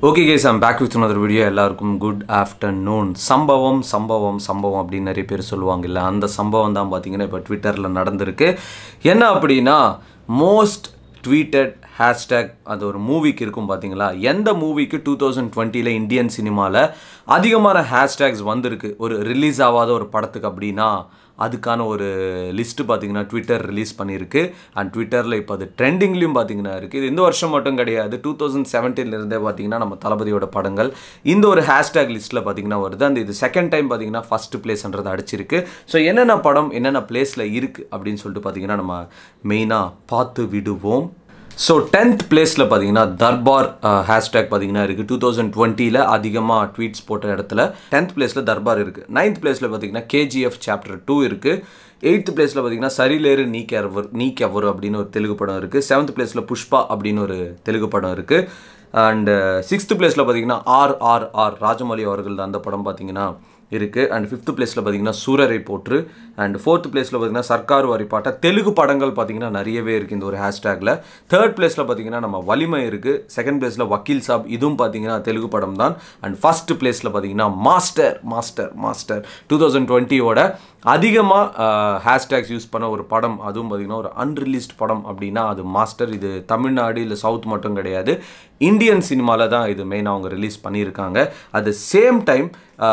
Okay guys, I'm back with another video. எல்லாருக்கும் good afternoon. சம்பவம் அப்படின்னு நிறைய பேர் சொல்லுவாங்கல்ல, அந்த சம்பவம் தான் பாத்தீங்கன்னா இப்போ ட்விட்டர்ல நடந்திருக்கு. என்ன அப்படின்னா மோஸ்ட் ட்வீட்டட் ஹேஷ்டேக் அது ஒரு மூவிக்கு இருக்கும் பாத்தீங்களா, எந்த மூவிக்கு 2020ல இந்தியன் சினிமால அதிகமான ஹேஷ்டேக்ஸ் வந்திருக்கு ஒரு ரிலீஸ் ஆகாத ஒரு படத்துக்கு அப்படின்னா அதுக்கான ஒரு லிஸ்ட் பார்த்தீங்கன்னா ட்விட்டர் ரிலீஸ் பண்ணியிருக்கு. அண்ட் ட்விட்டரில் இப்போ அது ட்ரெண்டிங்லேயும் பார்த்தீங்கன்னா இருக்குது. இது இந்த வருஷம் மட்டும் கிடையாது, 2017 பார்த்தீங்கன்னா நம்ம தளபதியோட படங்கள் இந்த ஒரு ஹேஷ்டேக் லிஸ்ட்டில் பார்த்தீங்கன்னா வருது. அந்த இது செகண்ட் டைம் பார்த்தீங்கன்னா ஃபஸ்ட்டு பிளேஸ்ன்றது அடிச்சிருக்கு. ஸோ என்னென்ன படம் என்னென்ன பிளேஸில் இருக்குது அப்படின்னு சொல்லிட்டு பார்த்தீங்கன்னா நம்ம மெயினாக பார்த்து விடுவோம். ஸோ 10th பிளேஸில் பார்த்தீங்கன்னா தர்பார் ஹேஷ்டேக் பார்த்தீங்கன்னா இருக்குது. 2020ல் அதிகமாக ட்வீட்ஸ் போட்ட இடத்துல 10th பிளேஸில் தர்பார் இருக்குது. 9th பிளேஸில் பார்த்தீங்கன்னா KGF Chapter 2 இருக்குது. 8th பிளேஸில் பார்த்தீங்கன்னா சரிலேரு நீக்கெவர் அப்படின்னு ஒரு தெலுங்கு படம் இருக்குது. 7th பிளேஸில் புஷ்பா அப்படின்னு ஒரு தெலுங்கு படம் இருக்குது. அண்ட் 6th பிளேஸில் பார்த்தீங்கன்னா RRR ராஜமௌலி அவர்கள் அந்த படம் பார்த்தீங்கன்னா இருக்குது. அண்ட் 5th பிளேஸில் பார்த்தீங்கன்னா சூரரை போற்று. அண்ட் 4th பிளேஸில் பார்த்தீங்கன்னா சர்க்கார் வாரி பாட்டா தெலுங்கு படங்கள் பார்த்தீங்கன்னா நிறையவே இருக்குது இந்த ஒரு ஹேஷ்டேக்கில். 3rd பிளேஸில் பார்த்தீங்கன்னா நம்ம வலிமை இருக்குது. 2nd பிளேஸில் வக்கீல் சாப், இதுவும் பார்த்தீங்கன்னா தெலுங்கு படம் தான். அண்ட் 1st பிளேஸில் பார்த்தீங்கன்னா மாஸ்டர் 2020யோட அதிகமாக ஹேஷ்டேக்ஸ் யூஸ் பண்ண ஒரு படம், அதுவும் பார்த்தீங்கன்னா ஒரு அன்ரிலீஸ்ட் படம் அப்படின்னா அது மாஸ்டர். இது தமிழ்நாடு இல்லை சவுத் மட்டும் கிடையாது, இந்தியன் சினிமாவில் தான் இது மெயினாக அவங்க ரிலீஸ் பண்ணியிருக்காங்க. அட் த சேம் டைம்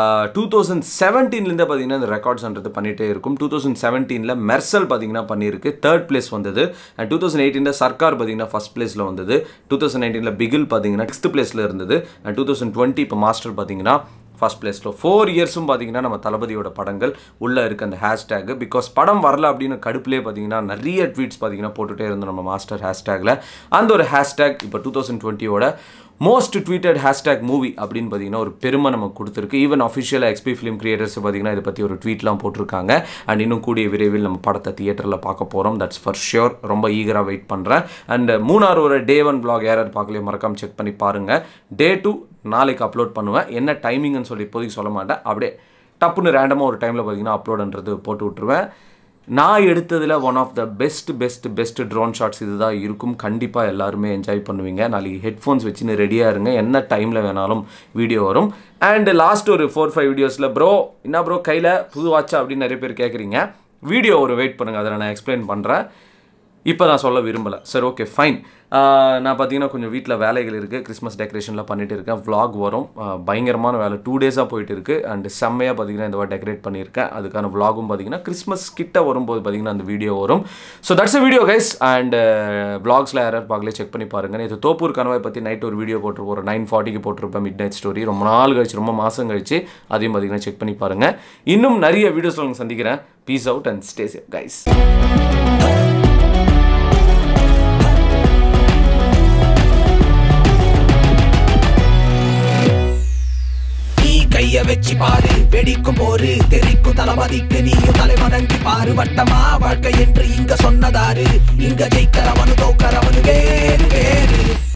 2017லேருந்து பார்த்தீங்கன்னா இந்த ரெக்கார்ட்ஸ்ன்றது பண்ணிகிட்டே இருக்கும். 2017ல் மெர்சல் பார்த்தீங்கன்னா பண்ணியிருக்கு, 3rd பிளேஸ் வந்தது. அண்ட் 2018ல் சர்க்கார் பார்த்தீங்கன்னா ஃபஸ்ட் பிளேஸில் வந்தது. 2019ல் பிகில் பார்த்தீங்கன்னா 6th பிளேஸில் இருந்தது. அண்ட் 2020 இப்போ மாஸ்டர் பார்த்தீங்கன்னா ஃபஸ்ட் பிளேஸில். 4 இயர்ஸும் பார்த்தீங்கன்னா நம்ம தளபதியோட படங்கள் உள்ளே இருக்குது அந்த ஹேஷ்டேக். பிகாஸ் படம் வரல அப்படின்னு கடுப்புலேயே பார்த்தீங்கன்னா நிறைய ட்வீட்ஸ் பார்த்தீங்கன்னா போட்டுகிட்டே இருந்தோம் நம்ம மாஸ்டர் ஹேஷ்டேக்கில். அந்த ஒரு ஹேஷ்டேக் இப்போ 2020யோட மோஸ்ட் ட்வீட்டட் ஹேஷ்டேக் மூவி அப்படின்னு பார்த்தீங்கன்னா ஒரு பெருமை நமக்கு கொடுத்துருக்கு. ஈவன் அஃபிஷியலாக XP ஃபிலிம் கிரியேட்டர்ஸ் பார்த்தீங்கன்னா இதை பற்றி ஒரு ட்வீட்லாம் போட்டிருக்காங்க. அண்ட் இன்னும் கூடிய விரைவில் நம்ம படத்தை தியேட்டரில் பார்க்க போகிறோம். That's for sure. ரொம்ப ஈகராக வெயிட் பண்ணுறேன். அண்ட் மூணாறு Day 1 vlog யாராவது பார்க்கலையே மறக்காமல் செக் பண்ணி பாருங்கள். Day 2 நாளைக்கு அப்லோட் பண்ணுவேன். என்ன டைமிங்னு சொல்லி இப்போதைக்கு சொல்ல மாட்டேன், அப்படியே டப்புன்னு ரேண்டமாக ஒரு டைமில் பார்த்தீங்கன்னா அப்லோடுன்றது போட்டு விட்டுருவேன். நான் எடுத்ததில் one of the best drone shots இது தான் இருக்கும். கண்டிப்பாக எல்லாருமே என்ஜாய் பண்ணுவீங்க. நாளைக்கு ஹெட்ஃபோன்ஸ் வச்சுன்னு ரெடியாக இருங்க, என்ன டைமில் வேணாலும் வீடியோ வரும். அண்ட் லாஸ்ட் ஒரு 4-5 வீடியோஸில் என்ன ப்ரோ கையில் புது வாட்சா அப்படின்னு நிறைய பேர் கேட்குறீங்க. வீடியோ ஒரு வெயிட் பண்ணுங்கள், அதில் நான் எக்ஸ்பிளைன் பண்ணுறேன். இப்போ நான் சொல்ல விரும்பலை. சரி, ஓகே ஃபைன். நான் பார்த்தீங்கன்னா கொஞ்சம் வீட்டில் வேலைகள் இருக்குது, கிறிஸ்மஸ் டெக்கரேஷன்லாம் பண்ணிகிட்டு இருக்கேன். vlog வரும், பயங்கரமான வேலை 2 டேஸாக போயிட்டு இருக்குது. அண்ட் செம்மையாக பார்த்தீங்கன்னா இந்த வாட்டி டெக்கரேட் பண்ணியிருக்கேன். அதுக்கான vlogகும் பார்த்தீங்கன்னா கிறிஸ்மஸ் கிட்ட வரும்போது பார்த்தீங்கன்னா அந்த வீடியோ வரும். So that's a video guys. And vlogsல யாராவது பார்க்கலே செக் பண்ணி பாருங்கள். இது தோப்பூர் கனவாய் பற்றி நைட் ஒரு வீடியோ போட்டிருப்போம், ஒரு 9:40க்கு போட்டிருப்பேன், மிட் நைட் ஸ்டோரி. ரொம்ப நாள் கழிச்சு, ரொம்ப மாதம் கழிச்சு, அதையும் பார்த்தீங்கன்னா செக் பண்ணி பாருங்கள். இன்னும் நிறைய வீடியோஸில் உங்களுக்கு சந்திக்கிறேன். Peace out and stay safe guys. கைய வெச்சி பாரு, வெடிக்கும் போரு, தெரிக்கும் தளபதிக்கு நீயும் தலை வணங்கி பாரு. வட்டமா வாழ்க்கை என்று இங்க சொன்னதாரு, இங்க ஜெயிக்கிறவனு தோக்கிறவனு வேறு வேறு.